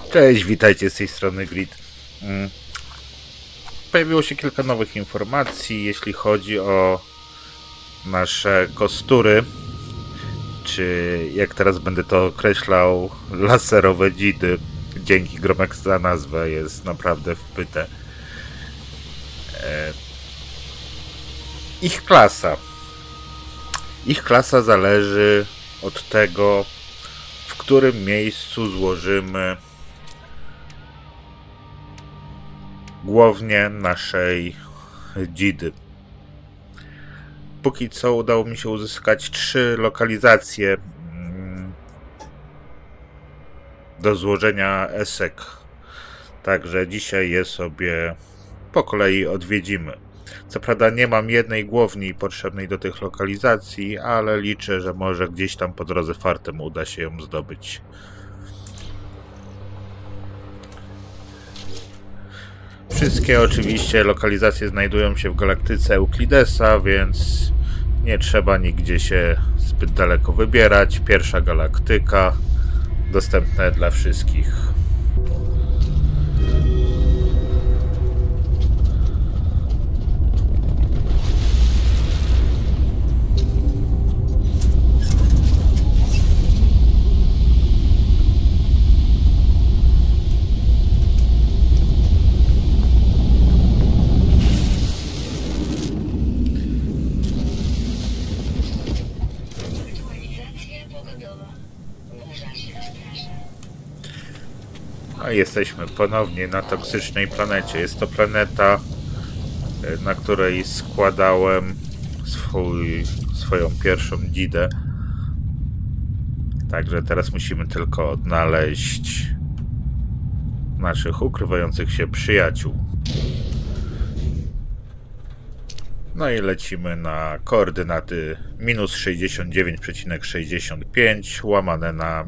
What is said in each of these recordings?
Cześć, witajcie z tej strony Grid. Pojawiło się kilka nowych informacji, jeśli chodzi o nasze kostury, czy jak teraz będę to określał, laserowe dzidy. Dzięki Gromek za nazwę, jest naprawdę wpyte. Ich klasa zależy od tego, w którym miejscu złożymy głownię naszej dzidy. Póki co udało mi się uzyskać 3 lokalizacje do złożenia esek. Także dzisiaj je sobie po kolei odwiedzimy. Co prawda nie mam jednej głowni potrzebnej do tych lokalizacji, ale liczę, że może gdzieś tam po drodze fartem uda się ją zdobyć. Wszystkie oczywiście lokalizacje znajdują się w galaktyce Euklidesa, więc nie trzeba nigdzie się zbyt daleko wybierać. Pierwsza galaktyka, dostępne dla wszystkich. No i jesteśmy ponownie na toksycznej planecie. Jest to planeta, na której składałem swoją pierwszą dzidę. Także teraz musimy tylko odnaleźć naszych ukrywających się przyjaciół. No i lecimy na koordynaty -69,65 łamane na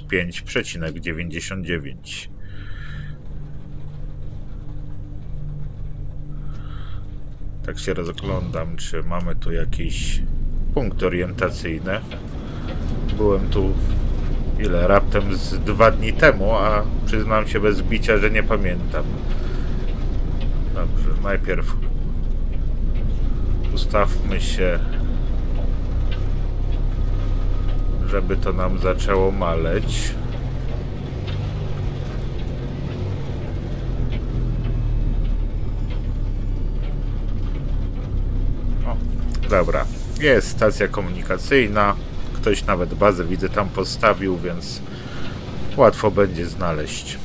-5,99. Tak się rozglądam, czy mamy tu jakiś punkt orientacyjny. Byłem tu raptem z 2 dni temu, a przyznam się bez bicia, że nie pamiętam. Dobrze, najpierw ustawmy się, żeby to nam zaczęło maleć. Dobra, jest stacja komunikacyjna. Ktoś nawet bazę, widzę, tam postawił, więc łatwo będzie znaleźć.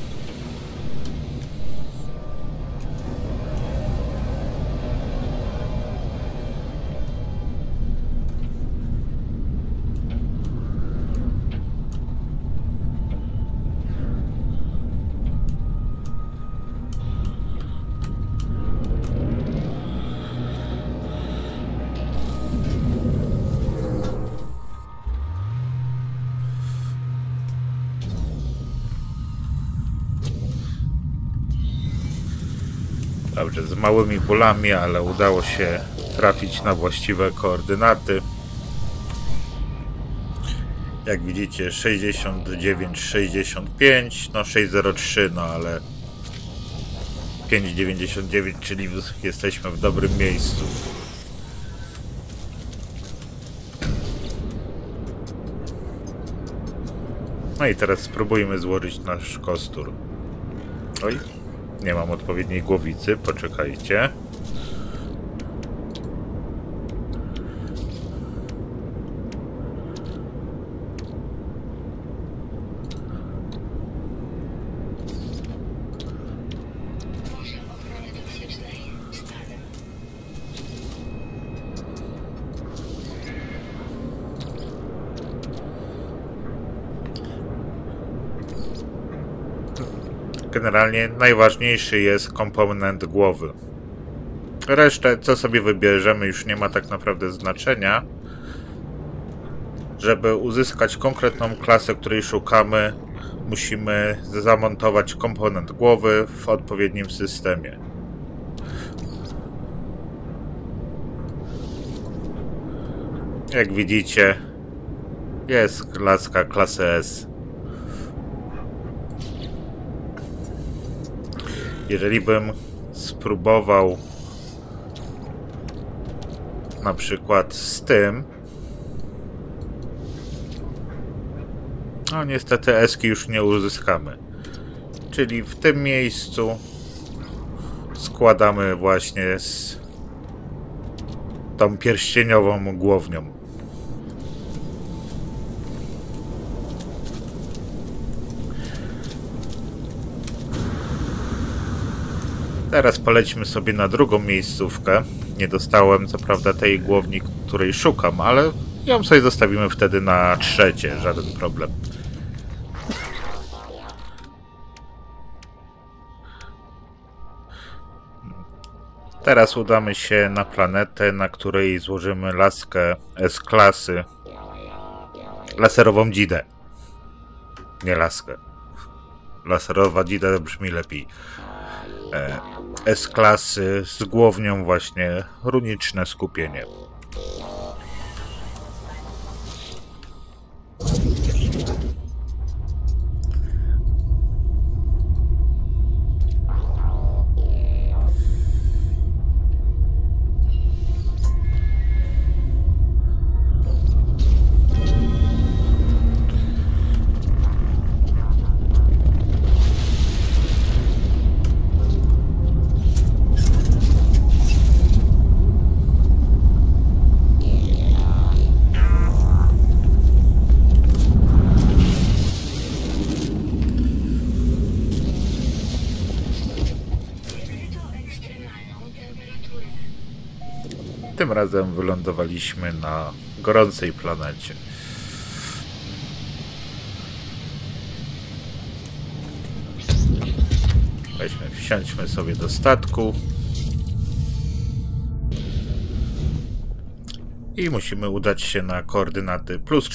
Dobrze, z małymi bólami, ale udało się trafić na właściwe koordynaty. Jak widzicie 69,65, no 603, no ale 5,99, czyli jesteśmy w dobrym miejscu. No i teraz spróbujmy złożyć nasz kostur. Oj. Nie mam odpowiedniej głowicy, poczekajcie. Generalnie najważniejszy jest komponent głowy. Resztę, co sobie wybierzemy, już nie ma tak naprawdę znaczenia. Żeby uzyskać konkretną klasę, której szukamy, musimy zamontować komponent głowy w odpowiednim systemie. Jak widzicie, jest laska klasy S. Jeżeli bym spróbował na przykład z tym, no niestety eski już nie uzyskamy. Czyli w tym miejscu składamy właśnie z tą pierścieniową głownią. Teraz polećmy sobie na drugą miejscówkę. Nie dostałem co prawda tej głowni, której szukam, ale ją sobie zostawimy wtedy na trzecie, żaden problem. Teraz udamy się na planetę, na której złożymy laskę S-klasy. Laserową dzidę. Nie laskę. Laserowa dzida brzmi lepiej. S-klasy z głownią właśnie runiczne skupienie. Tym razem wylądowaliśmy na gorącej planecie. Wsiądźmy sobie do statku. I musimy udać się na koordynaty plus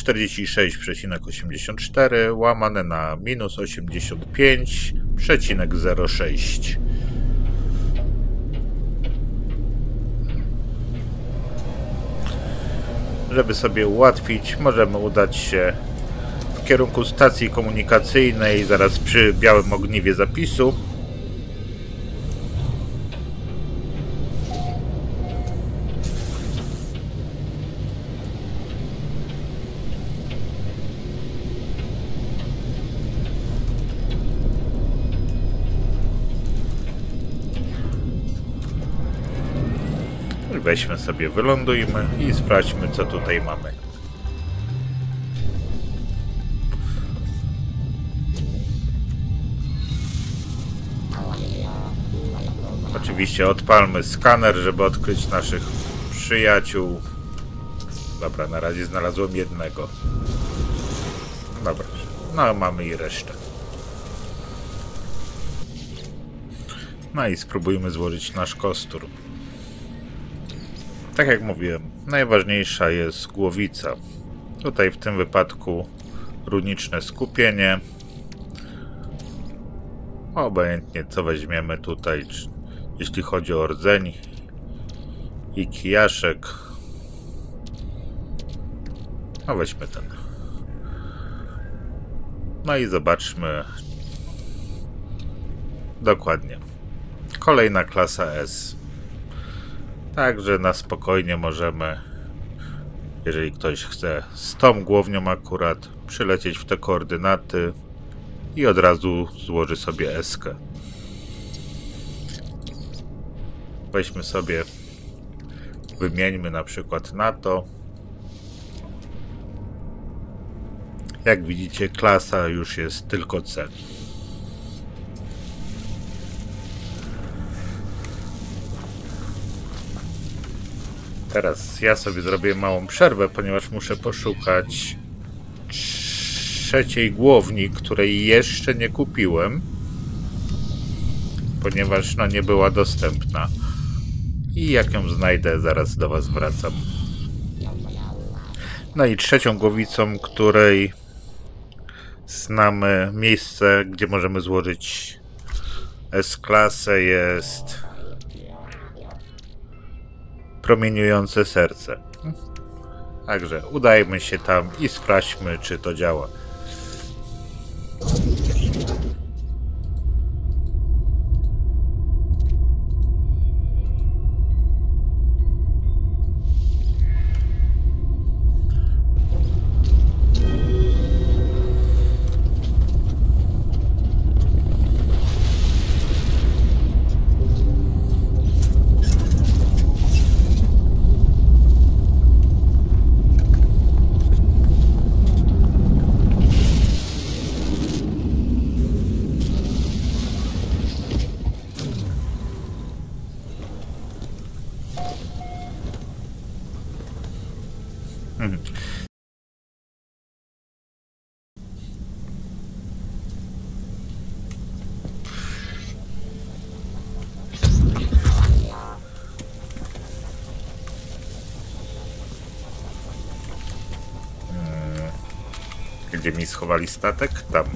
46,84 łamane na minus 85,06. Żeby sobie ułatwić, możemy udać się w kierunku stacji komunikacyjnej, zaraz przy białym ogniwie zapisu. Weźmy sobie, wylądujmy i sprawdźmy, co tutaj mamy. Oczywiście odpalmy skaner, żeby odkryć naszych przyjaciół. Dobra, na razie znalazłem jednego. Dobra, no mamy i resztę. No i spróbujmy złożyć nasz kostur. Tak jak mówiłem, najważniejsza jest głowica. Tutaj w tym wypadku runiczne skupienie. Obojętnie co weźmiemy tutaj, jeśli chodzi o rdzeń i kijaszek. No weźmy ten. No i zobaczmy. Dokładnie. Kolejna klasa S. Także na spokojnie możemy, jeżeli ktoś chce z tą głownią akurat, przylecieć w te koordynaty i od razu złoży sobie eskę. Weźmy sobie, wymieńmy na przykład na to. Jak widzicie, klasa już jest tylko C. Teraz ja sobie zrobię małą przerwę, ponieważ muszę poszukać trzeciej głowni, której jeszcze nie kupiłem, ponieważ no nie była dostępna. I jak ją znajdę, zaraz do was wracam. No i trzecią głowicą, której znamy miejsce, gdzie możemy złożyć S-klasę, jest promieniujące serce. Także udajmy się tam i sprawdźmy, czy to działa. Gdzie mi schowali statek? Tam.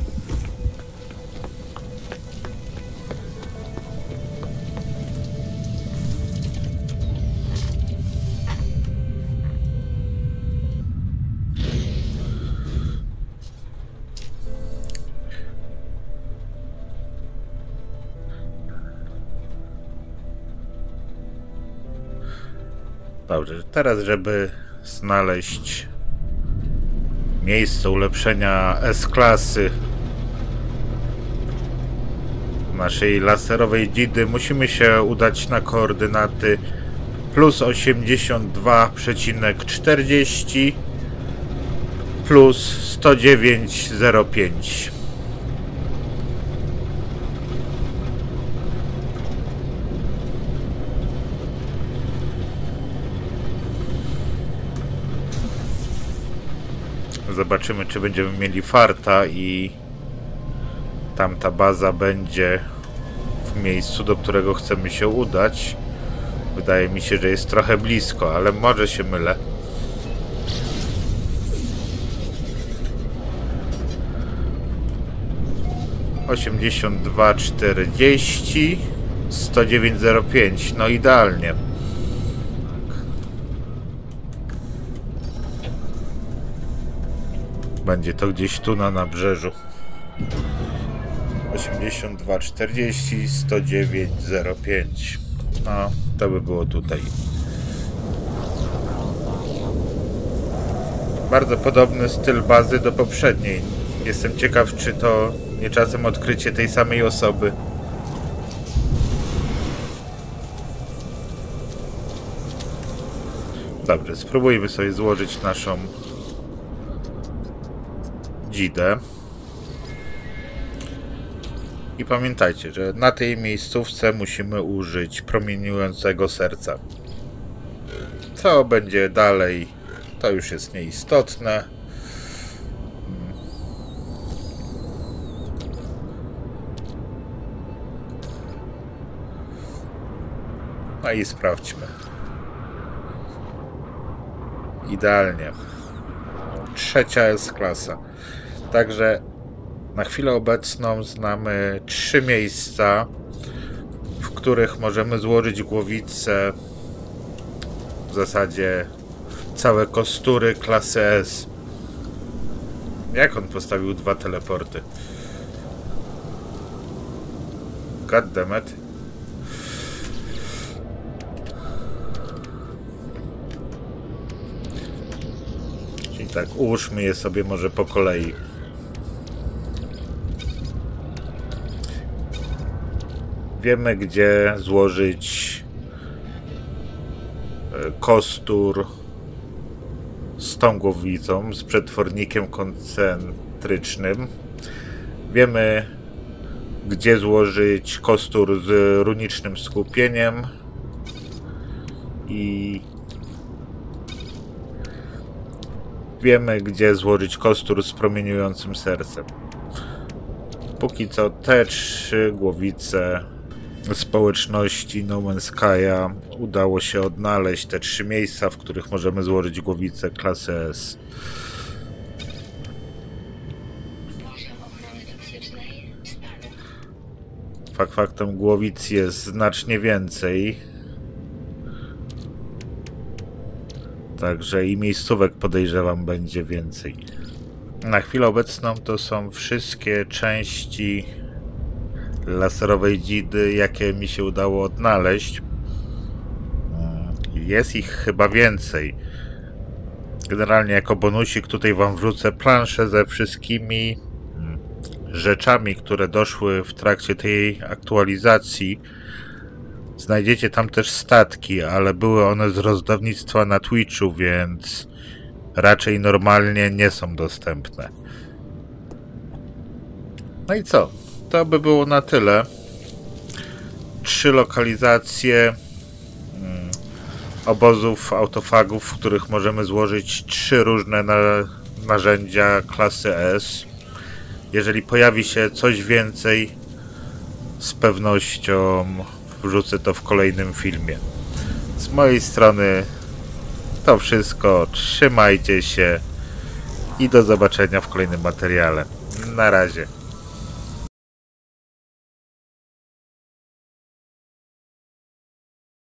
Dobrze, teraz żeby znaleźć miejsce ulepszenia S-klasy naszej laserowej dzidy, musimy się udać na koordynaty plus 82,40 plus 109,05. Zobaczymy, czy będziemy mieli farta i tamta baza będzie w miejscu, do którego chcemy się udać. Wydaje mi się, że jest trochę blisko, ale może się mylę. (82,40) 109,05. No idealnie. Będzie to gdzieś tu na nabrzeżu. 82,40, 109,05. No, to by było tutaj. Bardzo podobny styl bazy do poprzedniej. Jestem ciekaw, czy to nie czasem odkrycie tej samej osoby. Dobrze, spróbujmy sobie złożyć naszą dzidę. I pamiętajcie, że na tej miejscówce musimy użyć promieniującego serca. Co będzie dalej, to już jest nieistotne. No i sprawdźmy. Idealnie. Trzecia S-klasa. Także na chwilę obecną znamy 3 miejsca, w których możemy złożyć głowice, w zasadzie całe kostury klasy S. Jak on postawił 2 teleporty? God damn it. Czyli tak, ułóżmy je sobie może po kolei. Wiemy, gdzie złożyć kostur z tą głowicą, z przetwornikiem koncentrycznym. Wiemy, gdzie złożyć kostur z runicznym skupieniem i wiemy, gdzie złożyć kostur z promieniującym sercem. Póki co te 3 głowice społeczności No Man's Sky'a udało się odnaleźć, te 3 miejsca, w których możemy złożyć głowicę klasy S. Faktem głowic jest znacznie więcej. Także i miejscówek, podejrzewam, będzie więcej. Na chwilę obecną to są wszystkie części laserowej dzidy, jakie mi się udało odnaleźć. Jest ich chyba więcej. Generalnie jako bonusik tutaj wam wrzucę planszę ze wszystkimi rzeczami, które doszły w trakcie tej aktualizacji. Znajdziecie tam też statki, ale były one z rozdawnictwa na Twitchu, więc raczej normalnie nie są dostępne. No i co? To by było na tyle. 3 lokalizacje obozów autofagów, w których możemy złożyć 3 różne narzędzia klasy S. Jeżeli pojawi się coś więcej, z pewnością wrzucę to w kolejnym filmie. Z mojej strony to wszystko. Trzymajcie się i do zobaczenia w kolejnym materiale. Na razie.